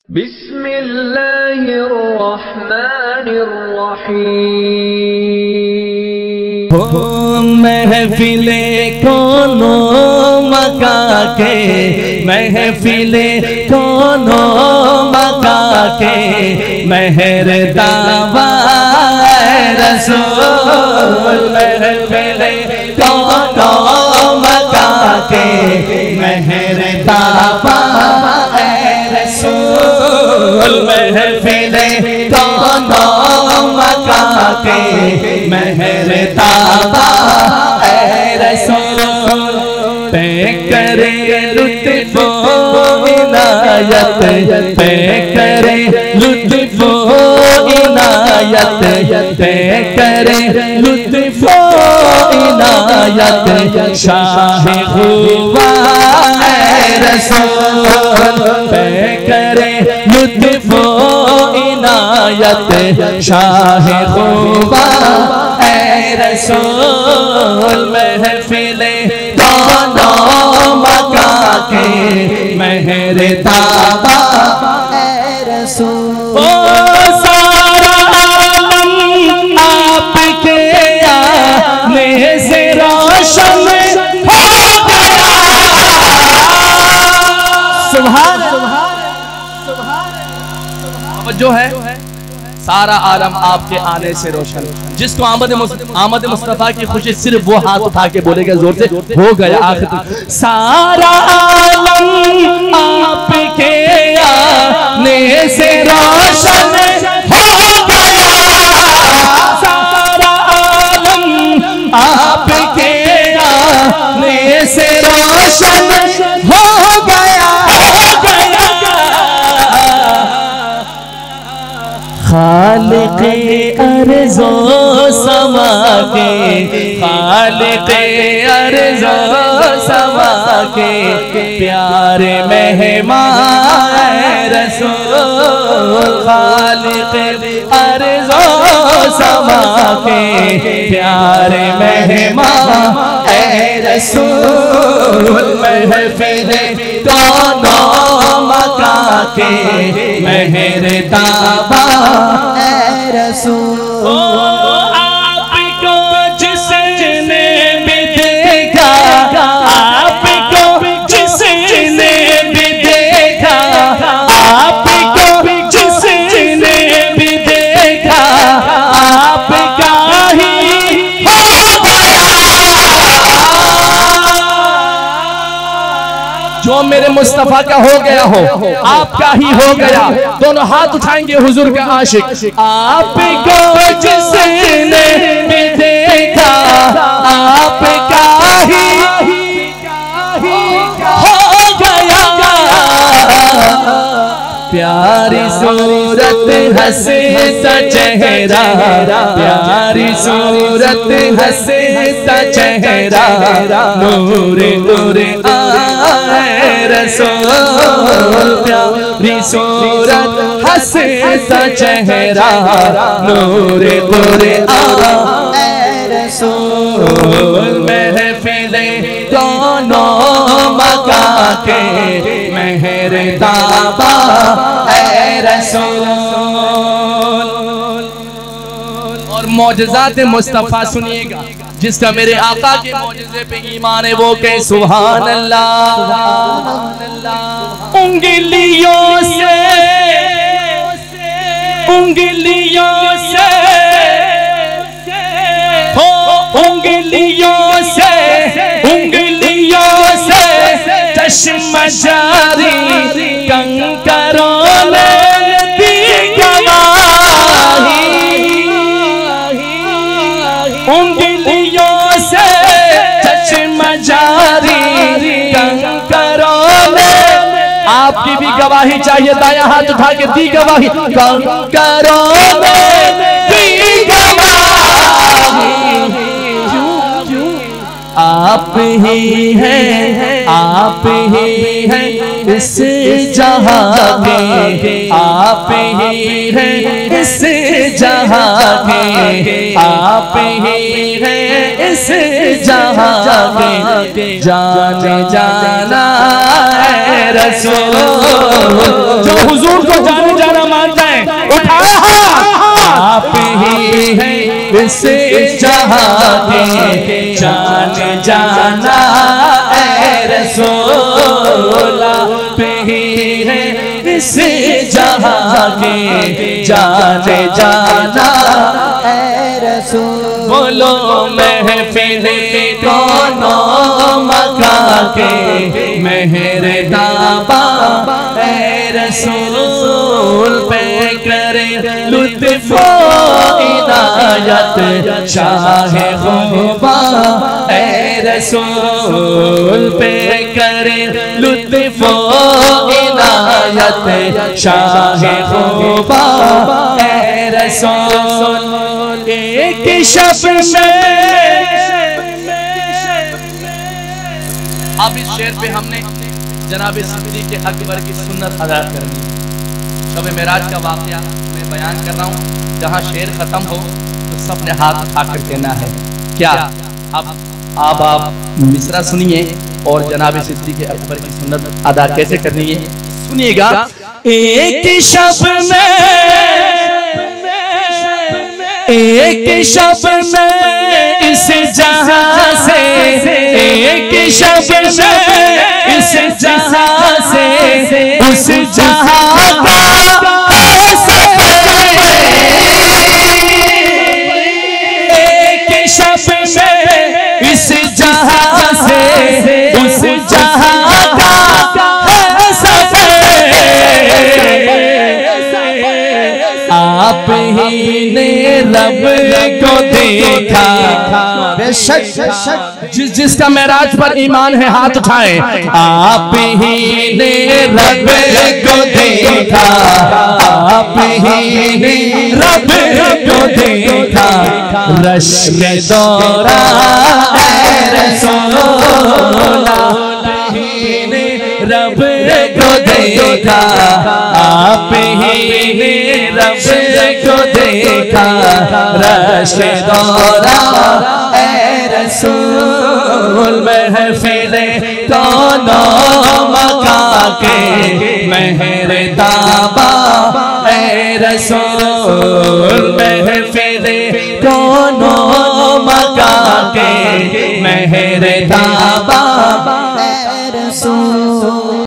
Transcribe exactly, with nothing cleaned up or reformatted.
बिस्मिल्लाहिर्रहमानिर्रहीम। हो महफिले कोनो मका के, महफिले कोनो मका के, मेहर दावा रसूल। महफिले कोनो मका के, मेहर दावा रसूल। महफिले कोनो मका के, मेहर दावा रसूल। पे करे लुत्फ़ो इनायत, पे करे लुत्फ़ो इनायत, पे करे लुत्फ़ो इनायत, शाह हुआ रसूल। पे करे लुत्फ़ो इनायत, शाह हुआ रसूल। महफिले दोनों मका के, मेहर दावा रसूल। ओ सारा आलम आपके आने से रोशन हो गया। सुभान सुभान जो है सारा आलम आपके आने से रोशन। जिसको आमद आमद मुस्तफा की खुशी सिर्फ वो हाथ उठा के बोलेगा जोर से, हो गया आखिर। सारा आलम आपके आने से रोशन हो गया। सारा आलम आपके आने से रोशन हो गया, हो गया। खालिक़े अर्ज़ो समा के, खालिक़े अर्ज़ो समा के, प्यारे मेहमान रसूल। खालिक़े अर्ज़ो समा के, प्यारे मेहमान रसूल। महफिले दोनों मका के, मेहर दावा रसूल। ओ आपको जिसने भी देखा, आपको जिसने भी देखा, आपको जिसने भी देखा, आपका ही हो गया। जो मेरे मुस्तफा का हो गया हो, आपका ही हो गया। दोनों हाथ उठाएंगे हुजूर का आशिक। आपको जिसने भी देखा, आपका ही हो गया। प्यारी सूरत हंसे सा चेहरा, प्यारी सूरत हंसे सा चेहरा, नूर नूर आए रसूल। प्यारी सूरत हंसे सा चेहरा, नूर नूर आए रसूल। महफिले दोनों मका के, मेहर दावा रसूल। और मौजज़ात मुस्तफ़ा सुनिएगा। जिसका मेरे आका के मौजज़े पे ईमान है वो कहे सुभान अल्लाह। उंगलियों से उंगलियों से हो उंगलियों से उंगलियों से चश्मा जारी कंकरों ने दी गवाही। उंगलियों से चश्मा जारी कंकरों ने, आपकी भी गवाही चाहिए। दाया हाथ उठा के दी गवाही, कंकरों ने दी गवाही। आप ही हैं, आप ही हैं इस जहां के, आप ही हैं इस जहां के, आप ही हैं इस जहां के। जान जाना है रसूल, जो हुजूर को जाने जाना मानता है उठाया आप ही है इस जहां के जाने जाना ऐ रसूल, आप ही है इस जहां के जाने जाना ऐ रसूल। बोलो महफिले दोनों मका के मेहरे दाबा ऐ रसूल पे करे लुत्फ इनायत शाहे खुबा ऐ रसूल पे करे लुत्फ इनायत शाहे खुबा ऐ रसूल। एक शब्द में अब इस शेर पे हमने जनाब सिद्दीक़ अकबर की सुन्नत अदा करनी है। शब मेराज का वाक़या मैं बयान कर रहा हूँ, जहाँ शेर खत्म हो तो सबने हाथ उठाकर कहना है क्या। अब आप आप मिसरा सुनिए और जनाब सिद्दीक़ अकबर की सुन्नत अदा कैसे करनी है सुनिएगा। एक शब्द में एक शब्द में इस जहां से, एक शब्द में इस जहां से उस जहां का एक शब्द में इस जहां से उस जहां का आप ही ने रब को देखा, बेशक जिस जिसका मेराज पर ईमान है हाथ उठाएं। आप ही ने रब को देखा, आप ही ने रब को देखा, रश्क दौरा ऐ रसूल, रब को देखा, आप ही ने रब को देखा, रश्क दौरा ऐ रसूल। महफिले दोनों मका के मेहरे दाबा ऐ रसूल, महफिले दोनों मका के मेहरे दाबा